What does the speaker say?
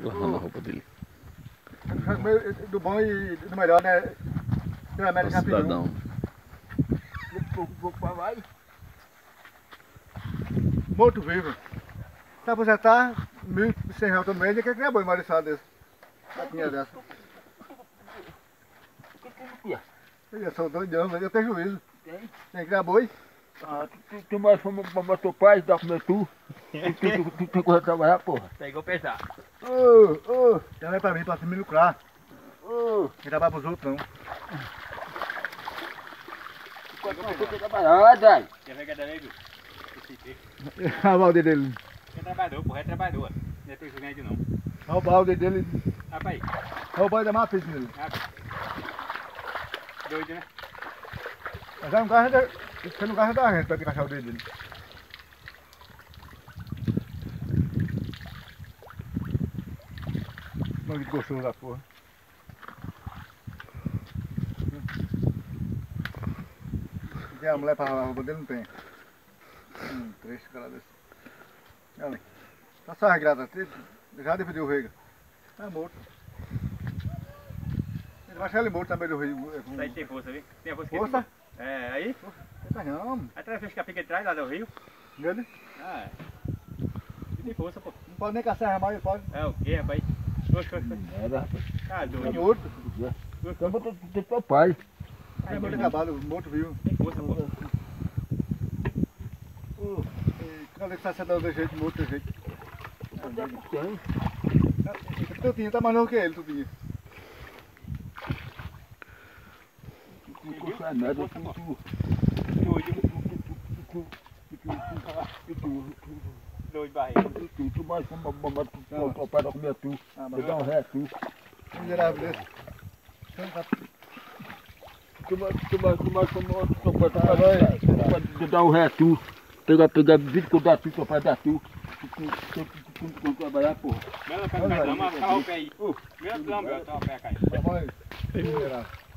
lavando a roupa dele. Do bom e do melhor, né? Tem a médica Cidadão. Vai. Morto vivo. Se aposentar, R$1.100 todo mês, ele quer criar boi mariçado desse. Capinha dessa. Eu sou doidão, eu tenho juízo. Tem? Tem que criar boi. Ah, tu mais pra teu pai, dá comer tu. Tu tem coisa trabalhar, porra. Pegou pesado. Já vai pra mim, pra me lucrar. Não trabalha pros outros, não. Tu quer trabalhar, Dai. Quer ver cadê ele? Olha o balde dele. É trabalhador, porra, é trabalhador. Não é teu grande não. Olha o balde dele. Rapaz, Olha o balde da mata dele. doido, né? Mas é um carro, você não gasta da gente pra encaixar o dedo dele. Mano, que gostoso da porra. Tem a mulher pra lavar a roupa dele? Não tem. 3 caras desse. Olha, tá só regrada, já dividiu o rega. Tá morto. Ele vai achar ele morto também do rio. Isso aí tem força, viu? Tem a força que Força? É, aí? Não, Até fez que a pica de trás lá do rio. ele Ah, é. Tem força, pô. não pode nem caçar mais, ele pode. É o quê, rapaz? Oxe. Era, rapaz. Tá Tá doido. morto. Então bota do teu pai. É morto acabado, morto vivo. Tem força, pô. Cadê que tá sentado do jeito, morto do jeito? Tem. Tutinho, tá mais novo que ele, Tutinho. Tu é merda, Doido barriga. tu mais como teu pai vai comer tu. Tu dá um ré, tu. Miserável desse. Tu mais como teu pai vai dar um ré, tu. Pegar 20 que eu dá tu, teu pai dá tu. Tu trabalhar, porra. Mela, cara, vai dar uma carro o pé aí. Mela, tá o pé caindo. Tá bom aí. Miserável.